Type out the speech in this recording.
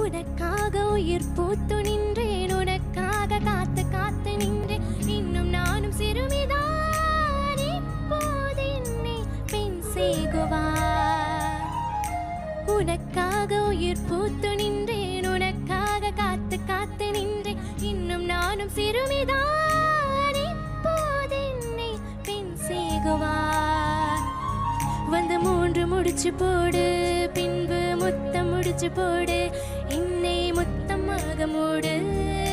உனக்காக உயிர் பூத்து நின்றேன், உனக்காக காத்து காத்து நின்றேன். இன்னும் நானும் சிறுமிதான், இப்போது என்னை பெண் செய்குவார். உனக்காக உயிர் பூத்து நின்றேன், உனக்காக காத்து காத்து நின்றேன். இன்னும் நானும் சிறுமிதான், இப்போது என்னை பெண் செய்குவார். வந்து 3 முடிச்சு போடு, பின்பு முத்தம் முடிச்சு போடு, என்னை முத்தமாக மூடு.